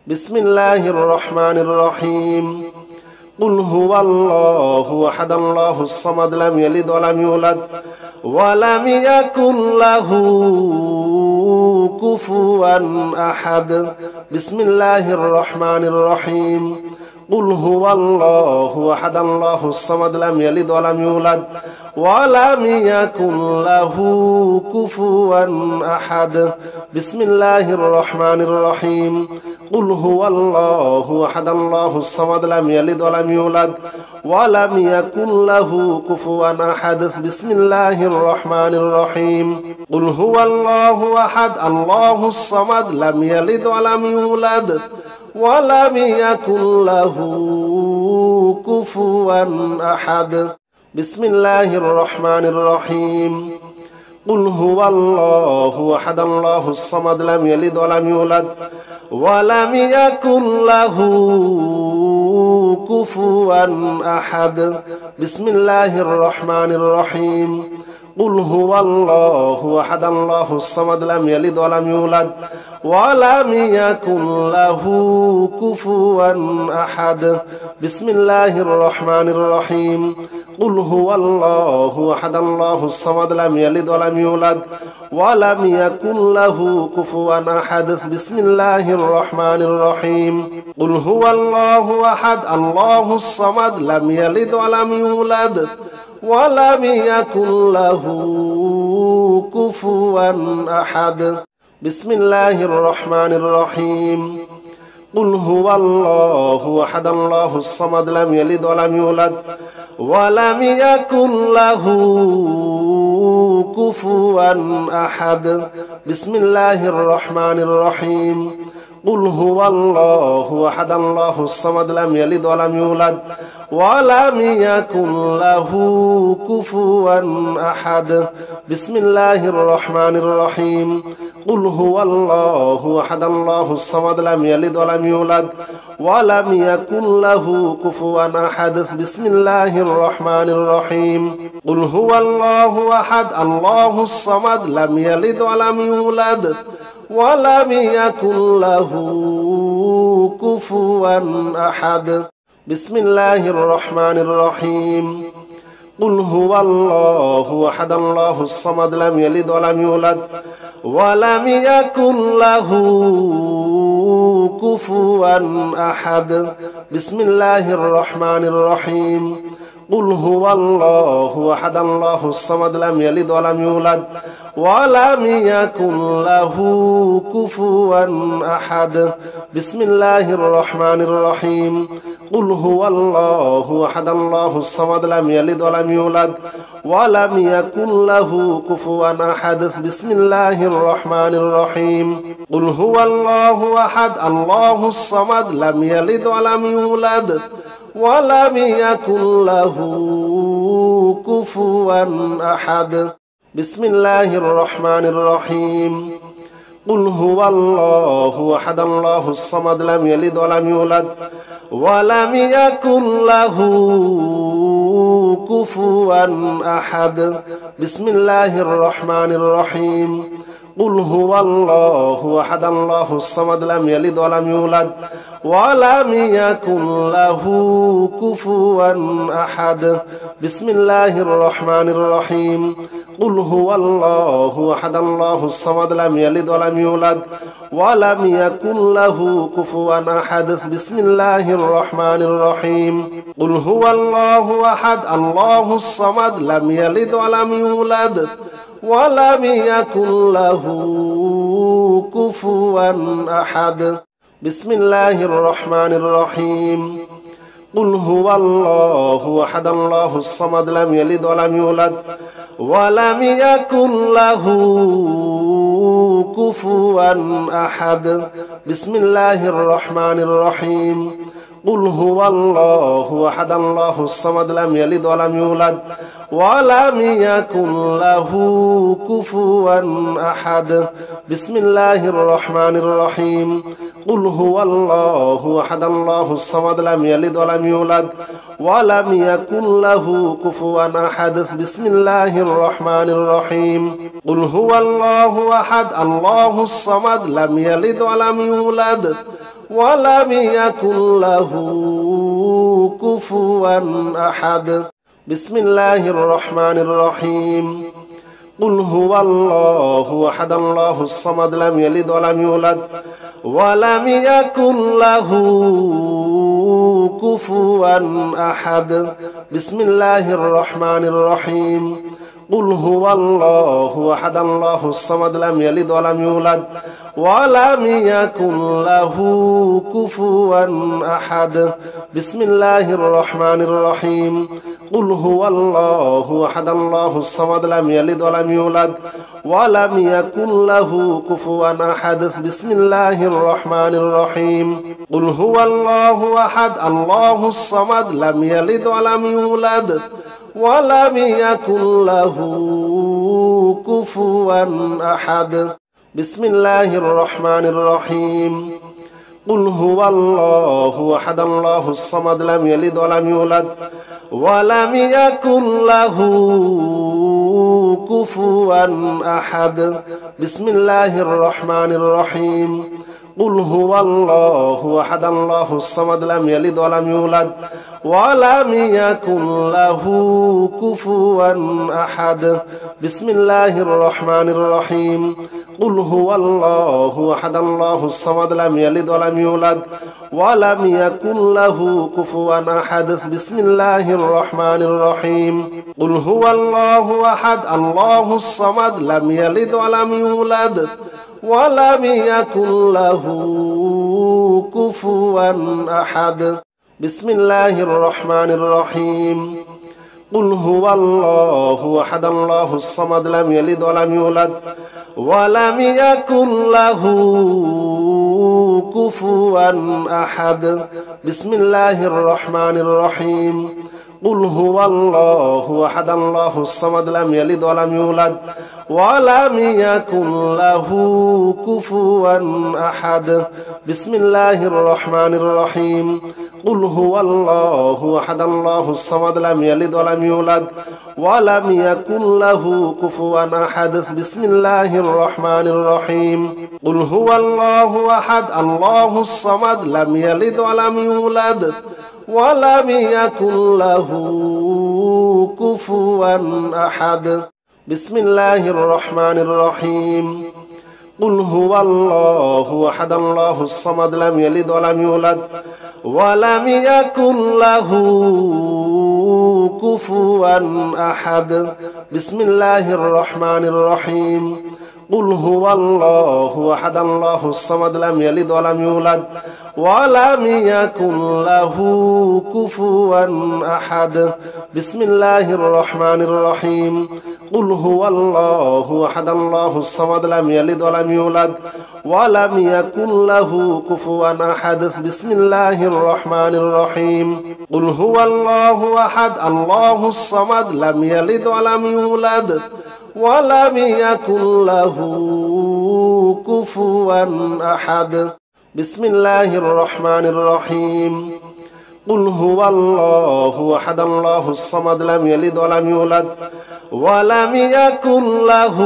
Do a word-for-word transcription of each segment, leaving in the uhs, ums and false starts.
بسم الله الرحمن الرحيم قل هو الله أحد الله الصمد لم يلد ولم يولد ولم يكن له كفوا أحد بسم الله الرحمن الرحيم قل هو الله أحد الله الصمد لم يلد ولم يولد ولم يكن له كفوا أحد بسم الله الرحمن الرحيم قل هو الله أحد الله الصمد لم يلد ولم يولد ولم يكن له كفوا أحد بسم الله الرحمن الرحيم قل هو الله أحد الله الصمد لم يلد ولم يولد ولم يكن له كفوا أحد بسم الله الرحمن الرحيم قل هو الله أحد الله الصمد لم يلد ولم يولد ولم يكن له كفوا أحد بسم الله الرحمن الرحيم قل هو الله أحد الله الصمد لم يلد ولم يولد ولم يكن له كفوا أحد بسم الله الرحمن الرحيم قل هو الله أحد الله الصمد لم يلد ولم يولد ولم يكن له كفوا أحد بسم الله الرحمن الرحيم قل هو الله أحد الله الصمد لم يلد ولم يولد ولم يكن له كفوا أحد بسم الله الرحمن الرحيم قل هو الله أحد الله الصمد لم يلد ولم يولد ولم يكن له كفوا أحد بسم الله الرحمن الرحيم قل هو الله أحد الله الصمد لم يلد ولم يولد ولم يكن له كفوا أحد بسم الله الرحمن الرحيم قل هو الله أحد الله الصمد لم يلد ولم يولد ولم يكن له كفوا أحد بسم الله الرحمن الرحيم قل هو الله أحد الله الصمد لم يلد ولم يولد ولم يكن له كفوا أحد بسم الله الرحمن الرحيم قل هو الله أحد الله الصمد لم يلد ولم يولد ولم يكن له كفوا أحد بسم الله الرحمن الرحيم قل هو الله أحد الله الصمد لم يلد ولم يولد ولم يكن له كفوا أحد بسم الله الرحمن الرحيم قل هو الله أحد الله الصمد لم يلد ولم يولد ولم يكن له كفوا أحد بسم الله الرحمن الرحيم قل هو الله أحد الله الصمد لم يلد ولم يولد ولم يكن له كفوا أحد بسم الله الرحمن الرحيم قل هو الله أحد الله الصمد لم يلد ولم يولد ولم يكن له كفوا أحد بسم الله الرحمن الرحيم قل هو الله أحد الله الصمد لم يلد ولم يولد ولم يكن له كفوا أحد بسم الله الرحمن الرحيم قل هو الله أحد الله الصمد لم يلد ولم يولد ولم يكن له كفوا أحد بسم الله الرحمن الرحيم قل هو الله أحد الله الصمد لم يلد ولم يولد ولم يكن له كفوا أحد بسم الله الرحمن الرحيم قل هو الله أحد الله الصمد لم يلد ولم يولد ولم يكن له كفوا أحد بسم الله الرحمن الرحيم قل هو الله أحد الله الصمد لم يلد ولم يولد ولم يكن له كفوا أحد بسم الله الرحمن الرحيم قل هو الله أحد الله الصمد لم يلد ولم يولد ولم يكن له كفوا أحد بسم الله الرحمن الرحيم قل هو الله أحد الله الصمد لم يلد ولم يولد ولم يكن له كفوا أحد بسم الله الرحمن الرحيم قل هو الله أحد الله الصمد لم يلد ولم يولد ولم يكن له كفوا أحد بسم الله الرحمن الرحيم قل هو الله أحد الله الصمد لم يلد ولم يولد ولم يكن له كفوا أحد بسم الله الرحمن الرحيم قل هو الله أحد الله الصمد لم يلد ولم يولد ولم يكن له كفوا أحد بسم الله الرحمن الرحيم قل هو الله أحد الله الصمد لم يلد ولم يولد ولم يكن له كفوا أحد بسم الله الرحمن الرحيم قل هو الله أحد الله الصمد لم يلد ولم يولد ولم يكن له كفوا أحد بسم الله الرحمن الرحيم قل هو الله أحد الله الصمد لم يلد ولم يولد ولم يكن له كفوا أحد بسم الله الرحمن الرحيم قل هو الله أحد الله الصمد لم يلد ولم يولد ولم يكن له كفوا أحد بسم الله الرحمن الرحيم قل هو الله أحد الله الصمد لم يلد ولم يولد ولم يكن له كفوا أحد بسم الله الرحمن الرحيم قل هو الله أحد الله الصمد لم يلد ولم يولد ولم يكن له كفوا أحد بسم الله الرحمن الرحيم قل هو الله أحد الله الصمد لم يلد ولم يولد ولم يكن له كفوا أحد بسم الله الرحمن الرحيم قل هو الله أحد الله الصمد لم يلد ولم يولد ولم يكن له كفوا أحد بسم الله الرحمن الرحيم قل هو الله أحد الله الصمد لم يلد ولم يولد ولم يكن له كفوا أحد بسم الله الرحمن الرحيم قل هو الله أحد الله الصمد لم يلد ولم يولد ولم يكن له كفوا أحد بسم الله الرحمن الرحيم قل هو الله أحد الله الصمد لم يلد ولم يولد ولم يكن له كفوا أحد بسم الله الرحمن الرحيم قل هو الله أحد الله الصمد لم يلد ولم يولد ولم يكن له كفوا أحد بسم الله الرحمن الرحيم قل هو الله أحد الله الصمد لم يلد ولم يولد ولم يكن له كفوا أحد بسم الله الرحمن الرحيم قل هو الله أحد الله الصمد لم يلد ولم يولد ولم يكن له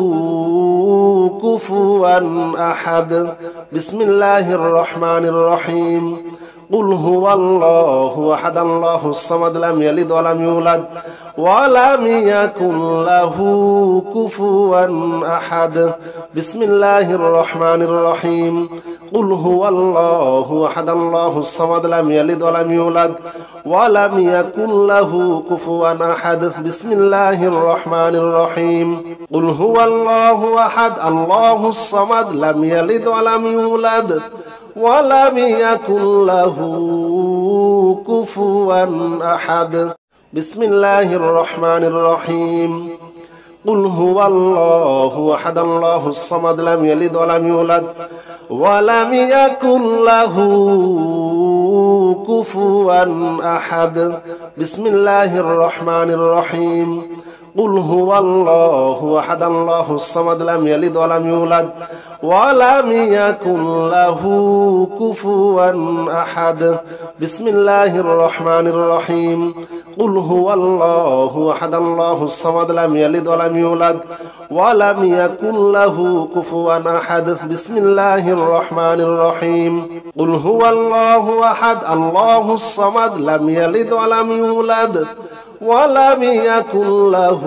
كفوا أحد بسم الله الرحمن الرحيم قل هو الله أحد الله الصمد لم يلد ولم يولد ولم يكن له كفوا أحد بسم الله الرحمن الرحيم قل هو الله أحد الله الصمد لم يلد ولم يولد ولم يكن له كفوا أحد بسم الله الرحمن الرحيم قل هو الله أحد الله الصمد لم يلد ولم يولد ولم يكن له كفوا أحد بسم الله الرحمن الرحيم قل هو الله أحد الله الصمد لم يلد ولم يولد ولم يكن له كفوا أحد بسم الله الرحمن الرحيم قل هو الله أحد الله الصمد لم يلد ولم يولد ولم يكن له كفوا أحد بسم الله الرحمن الرحيم قل هو الله أحد الله الصمد لم يلد ولم يولد ولم يكن له كفوا أحد بسم الله الرحمن الرحيم قل هو الله أحد الله الصمد لم يلد ولم يولد ولم يكن له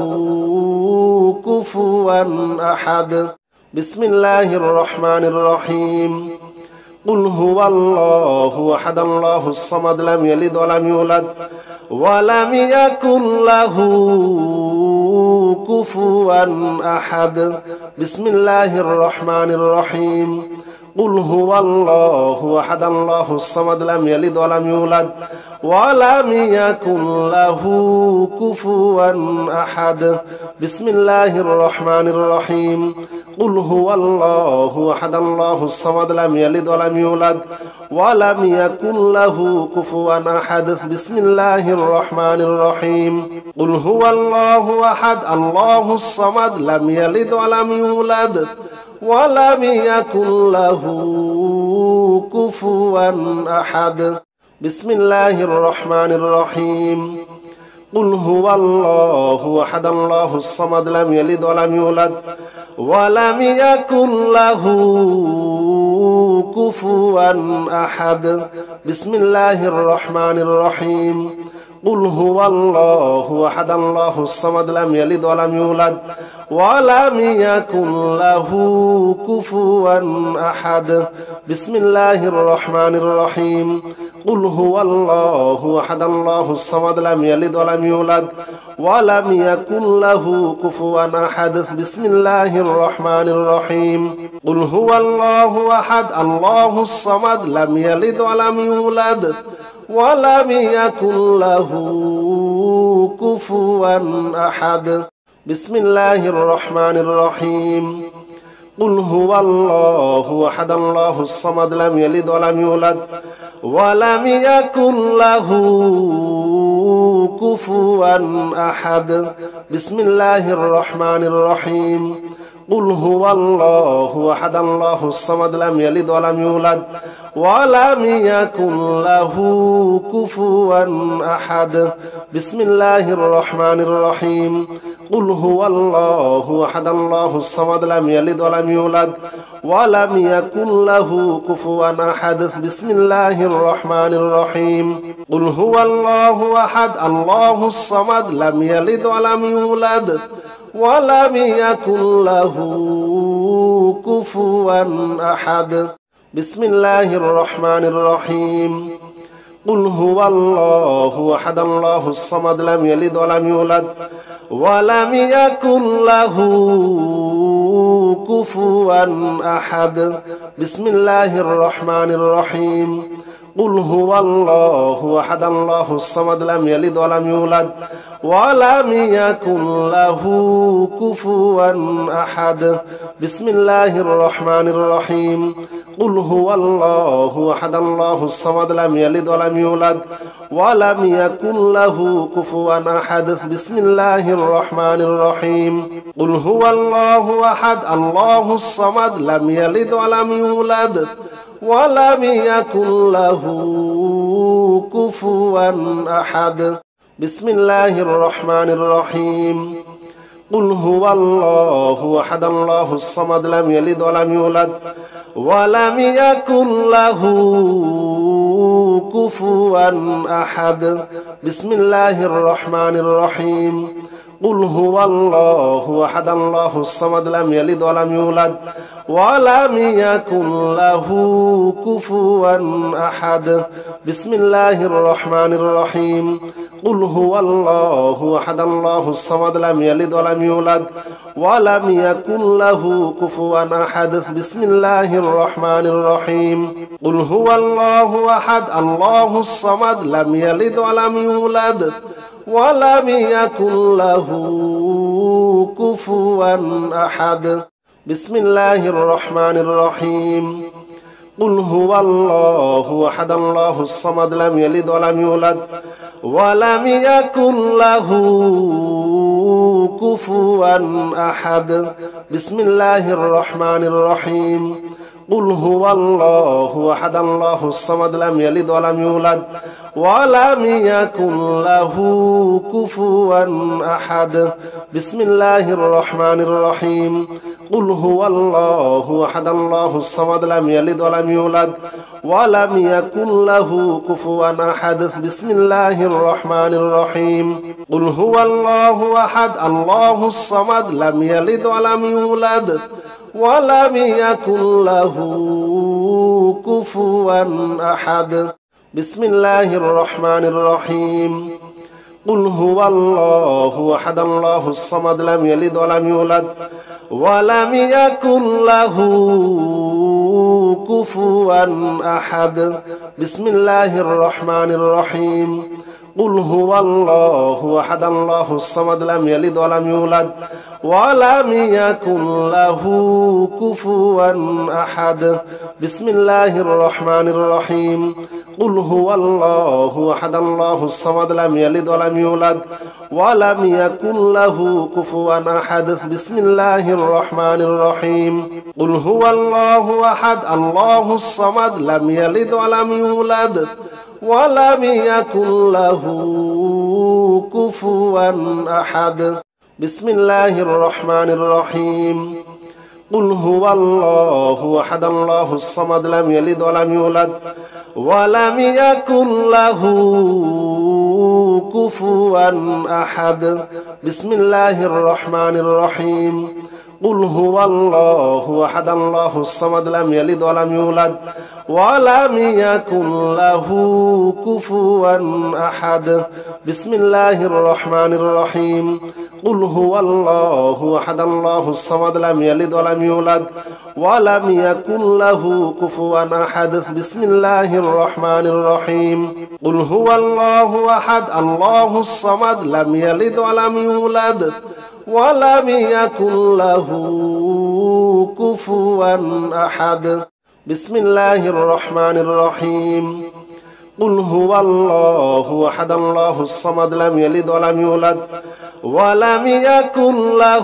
كفوا أحد بسم الله الرحمن الرحيم قل هو الله أحد الله الصمد لم يلد ولم يولد ولم يكن له كفوا أحد بسم الله الرحمن الرحيم قل هو الله أحد الله الصمد لم يلد ولم يولد ولم يكن له كفوا أحد بسم الله الرحمن الرحيم قل هو الله أحد الله الصمد لم يلد ولم يولد ولم يكن له كفوا أحد بسم الله الرحمن الرحيم قل هو الله أحد الله الصمد لم يلد ولم يولد ولم يكن له كفوا أحد بسم الله الرحمن الرحيم قل هو الله أحد الله الصمد لم يلد ولم يولد ولم يكن له كفوا أحد بسم الله الرحمن الرحيم قل هو الله أحد الله الصمد لم يلد ولم يولد ولم يكن له كفوا أحد بسم الله الرحمن الرحيم قل هو الله أحد الله الصمد لم يلد ولم يولد ولم يكن له كفوا أحد بسم الله الرحمن الرحيم قل هو الله أحد الله الصمد لم يلد ولم يولد ولم يكن له كفوا أحد بسم الله الرحمن الرحيم قل هو الله أحد الله الصمد لم يلد ولم يولد ولم يكن له كفوا أحد بسم الله الرحمن الرحيم قل هو الله أحد الله الصمد لم يلد ولم يولد ولم يكن له كفوا أحد بسم الله الرحمن الرحيم قل هو الله أحد الله الصمد لم يلد ولم يولد ولم يكن له كفوا أحد بسم الله الرحمن الرحيم قل هو الله أحد الله الصمد لم يلد ولم يولد ولم يكن له كفوا أحد بسم الله الرحمن الرحيم قل هو الله أحد الله الصمد لم يلد ولم يولد ولم يكن له كفوا أحد بسم الله الرحمن الرحيم قل هو الله أحد الله الصمد لم يلد ولم يولد ولم يكن له كفوا أحد بسم الله الرحمن الرحيم قل هو الله أحد الله الصمد لم يلد ولم يولد ولم يكن له كفوا أحد بسم الله الرحمن الرحيم قل هو الله أحد الله الصمد لم يلد ولم يولد ولم يكن له كفوا أحد بسم الله الرحمن الرحيم قل هو الله أحد الله الصمد لم يلد ولم يولد ولم يكن له كفوا أحد بسم الله الرحمن الرحيم قل هو الله أحد الله الصمد لم يلد ولم يولد ولم يكن له كفوا أحد بسم الله الرحمن الرحيم قل هو الله أحد الله الصمد لم يلد ولم يولد ولم يكن له كفوا أحد بسم الله الرحمن الرحيم قل هو الله أحد الله الصمد لم يلد ولم يولد ولم يكن له كفوا أحد بسم الله الرحمن الرحيم قل هو الله أحد الله الصمد لم يلد ولم يولد ولم يكن له كفوا أحد بسم الله الرحمن الرحيم قل هو الله أحد الله الصمد لم يلد ولم يولد ولم يكن له كفوا أحد بسم الله الرحمن الرحيم قل هو الله أحد الله الصمد لم يلد ولم يولد ولم يكن له كفوا أحد بسم الله الرحمن الرحيم قل هو الله أحد الله الصمد لم يلد ولم يولد ولم يكن له كفوا أحد بسم الله الرحمن الرحيم قل هو الله أحد الله الصمد لم يلد ولم يولد ولم يكن له كفوا أحد بسم الله الرحمن الرحيم قل هو الله أحد الله الصمد لم يلد ولم يولد ولم يكن له كفوا أحد بسم الله الرحمن الرحيم قل هو الله أحد الله الصمد لم يلد ولم يولد ولم يكن له كفوا أحد بسم الله الرحمن الرحيم قل هو الله أحد الله الصمد لم يلد ولم يولد ولم يكن له كفوا أحد بسم الله الرحمن الرحيم قل هو الله أحد الله الصمد لم يلد ولم يولد ولم يكن له كفوا أحد بسم الله الرحمن الرحيم قل هو الله أحد الله الصمد لم يلد ولم يولد ولم يكن له كفوا أحد بسم الله الرحمن الرحيم قل هو الله أحد الله الصمد لم يلد ولم يولد ولم يكن له كفوا أحد بسم الله الرحمن الرحيم قل هو الله أحد الله الصمد لم يلد ولم يولد ولم يكن له كفوا أحد بسم الله الرحمن الرحيم قل هو الله أحد الله الصمد لم يلد ولم يولد ولم يكن له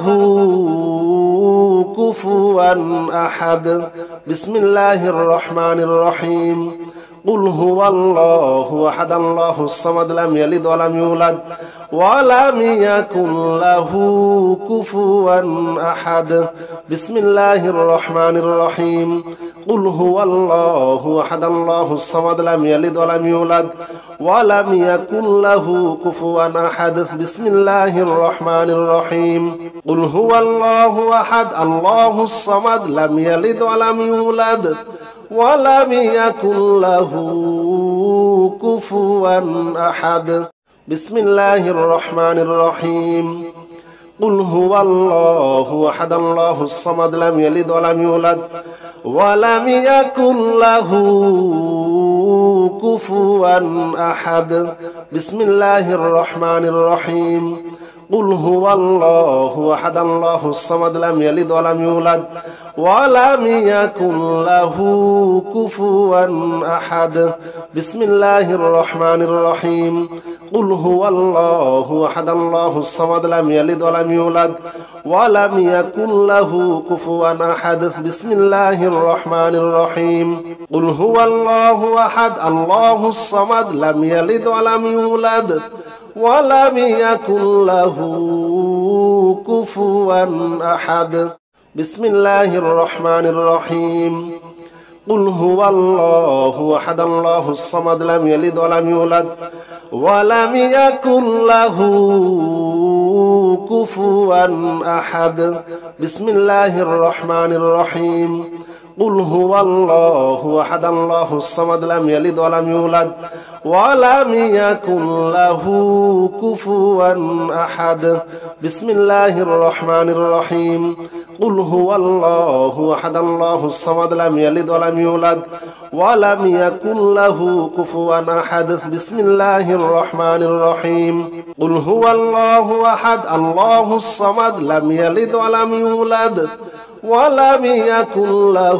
كفوا أحد بسم الله الرحمن الرحيم قل هو الله أحد الله الصمد لم يلد ولم يولد ولم يكن له كفوا أحد بسم الله الرحمن الرحيم قل هو الله أحد الله الصمد لم يلد ولم يولد ولم يكن له كفوا أحد بسم الله الرحمن الرحيم قل هو الله أحد الله الصمد لم يلد ولم يولد ولم يكن له كفوا أحد بسم الله الرحمن الرحيم قل هو الله أحد الله الصمد لم يلد ولم يولد ولم يكن له كفوا أحد بسم الله الرحمن الرحيم قل هو الله أحد الله الصمد لم يلد ولم يولد ولم يكن له كفوا أحد بسم الله الرحمن الرحيم قل هو الله أحد الله الصمد لم يلد ولم يولد ولم يكن له كفوا أحد بسم الله الرحمن الرحيم قل هو الله أحد الله الصمد لم يلد ولم يولد ولم يكن له كفوا أحد بسم الله الرحمن الرحيم قل هو الله أحد الله الصمد لم يلد ولم يولد ولم يكن له كفوا أحد بسم الله الرحمن الرحيم قل هو الله أحد الله الصمد لم يلد ولم يولد ولم يكن له كفوا أحد بسم الله الرحمن الرحيم قل هو الله أحد الله الصمد لم يلد ولم يولد ولم يكن له كفوا أحد بسم الله الرحمن الرحيم قل هو الله أحد الله الصمد لم يلد ولم يولد ولم يكن له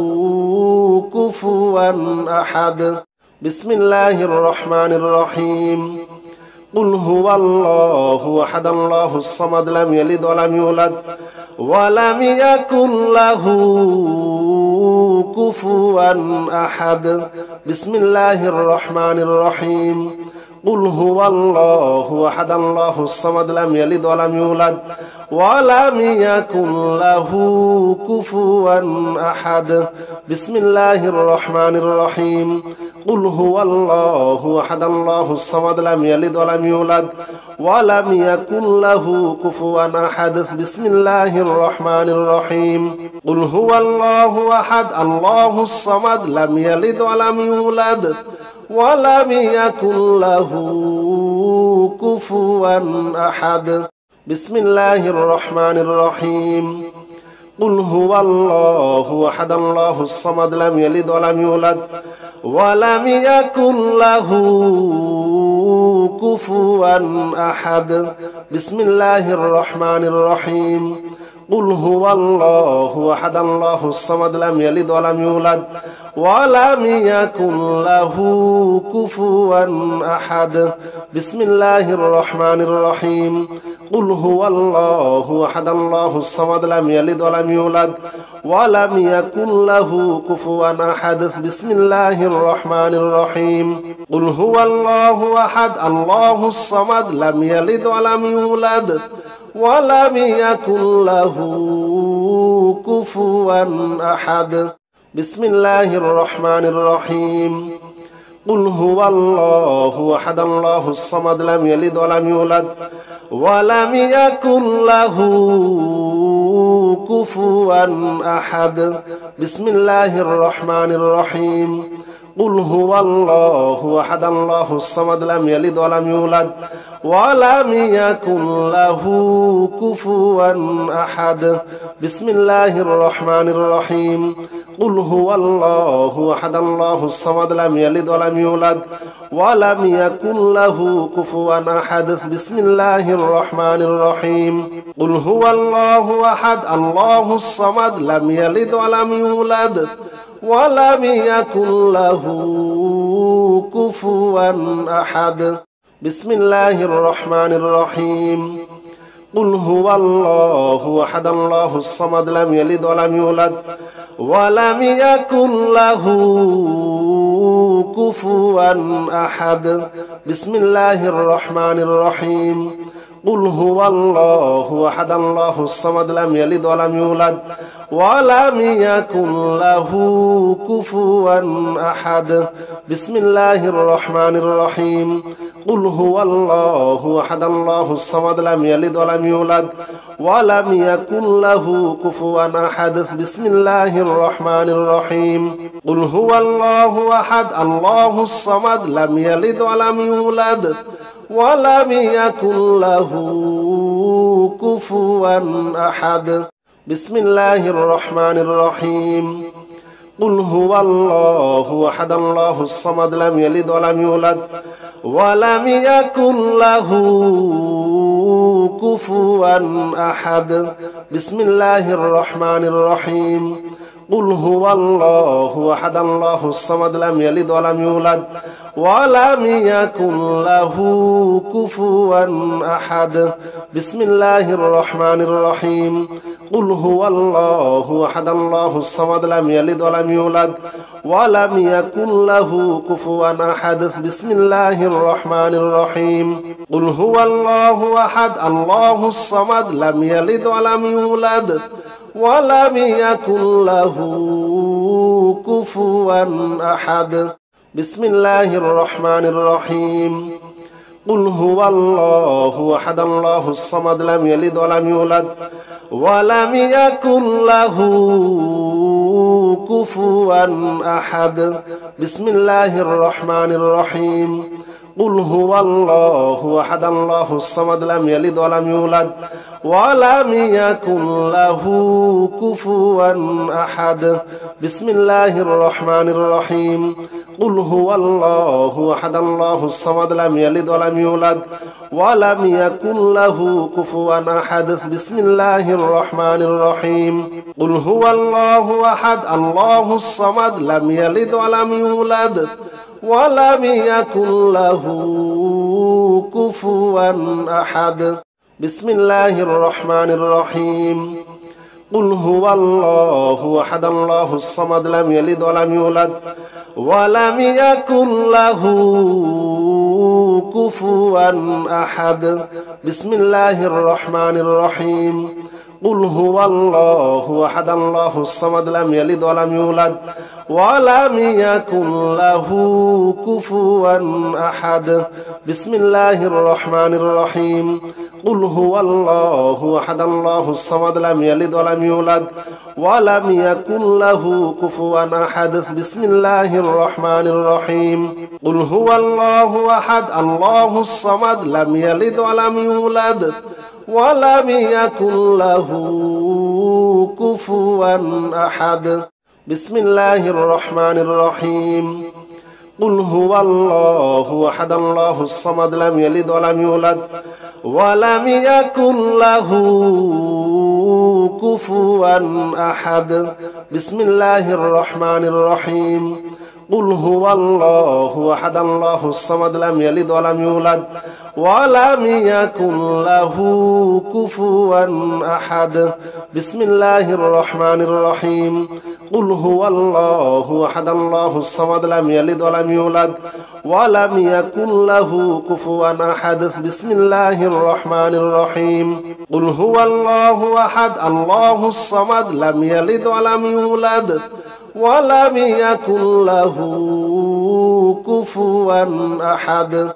كفوا أحد بسم الله الرحمن الرحيم قل هو الله أحد الله الصمد لم يلد ولم يولد ولم يكن له كفوا أحد بسم الله الرحمن الرحيم قل هو الله أحد الله الصمد لم يلد ولم يولد ولم يكن له كفوا أحد بسم الله الرحمن الرحيم قل هو الله أحد الله الصمد لم يلد ولم يولد ولم يكن له كفوا أحد بسم الله الرحمن الرحيم قل هو الله أحد الله الصمد لم يلد ولم يولد ولم يكن له كفوا أحد بسم الله الرحمن الرحيم قل هو الله أحد الله الصمد لم يلد ولم يولد ولم يكن له كفوا أحد بسم الله الرحمن الرحيم قل هو الله أحد الله الصمد لم يلد ولم يولد ولم يكن له كفوا أحد بسم الله الرحمن الرحيم قل هو الله أحد الله الصمد لم يلد ولم يولد ولم يكن له كفوا أحد بسم الله الرحمن الرحيم قل هو الله أحد الله الصمد لم يلد ولم يولد ولم يكن له كفوا أحد بسم الله الرحمن الرحيم قل هو الله أحد الله الصمد لم يلد ولم يولد ولم يكن له كفوا أحد بسم الله الرحمن الرحيم قل هو الله أحد الله الصمد لم يلد ولم يولد ولم يكن له كفوا أحد بسم الله الرحمن الرحيم قل هو الله أحد الله الصمد لم يلد ولم يولد ولم يكن له كفوا أحد بسم الله الرحمن الرحيم قل هو الله أحد الله الصمد لم يلد ولم يولد ولم يكن له كفوا أحد بسم الله الرحمن الرحيم قل هو الله أحد الله الصمد لم يلد ولم يولد ولم يكن له كفوا أحد بسم الله الرحمن الرحيم قل هو الله أحد الله الصمد لم يلد ولم يولد ولم يكن له كفوا أحد بسم الله الرحمن الرحيم قل هو الله أحد الله الصمد لم يلد ولم يولد ولم يكن له كفوا أحد بسم الله الرحمن الرحيم قل هو الله أحد الله الصمد لم يلد ولم يولد ولم يكن له كفوا أحد بسم الله الرحمن الرحيم قل هو الله أحد الله الصمد لم يلد ولم يولد ولم يكن له كفوا أحد بسم الله الرحمن الرحيم قل هو الله أحد الله الصمد لم يلد ولم يولد ولم يكن له كفوا أحد بسم الله الرحمن الرحيم قل هو الله أحد الله الصمد لم يلد ولم يولد ولم يكن له كفوا أحد بسم الله الرحمن الرحيم قل هو الله أحد الله الصمد لم يلد ولم يولد ولم يكن له كفوا أحد بسم الله الرحمن الرحيم قل هو الله أحد الله الصمد لم يلد ولم يولد ولم يكن له كفوا أحد بسم الله الرحمن الرحيم قل هو الله أحد الله الصمد لم يلد ولم يولد ولم يكن له كفوا أحد بسم الله الرحمن الرحيم قل هو الله أحد الله الصمد لم يلد ولم يولد ولم يكن له كفوا أحد بسم الله الرحمن الرحيم قل هو الله أحد الله الصمد لم يلد ولم يولد ولم يكن له كفوا أحد بسم الله الرحمن الرحيم قل هو الله أحد الله الصمد لم يلد ولم يولد ولم يكن له كفوا أحد بسم الله الرحمن الرحيم قل هو الله أحد الله الصمد لم يلد ولم يولد ولم يكن له كفوا أحد بسم الله الرحمن الرحيم قل هو الله أحد الله الصمد لم يلد ولم يولد ولم يكن له كفوا أحد بسم الله الرحمن الرحيم قل هو الله أحد الله الصمد لم يلد ولم يولد ولم يكن له كفوا أحد بسم الله الرحمن الرحيم قل هو الله أحد الله الصمد لم يلد ولم يولد ولم يكن له كفوا أحد بسم الله الرحمن الرحيم قل هو الله أحد الله الصمد لم يلد ولم يولد ولم يكن له كفوا أحد بسم الله الرحمن الرحيم قل هو الله أحد الله الصمد لم يلد ولم يولد ولم يكن له كفوا أحد بسم الله الرحمن الرحيم قل هو الله أحد الله الصمد لم يلد ولم يولد ولم يكن له كفوا أحد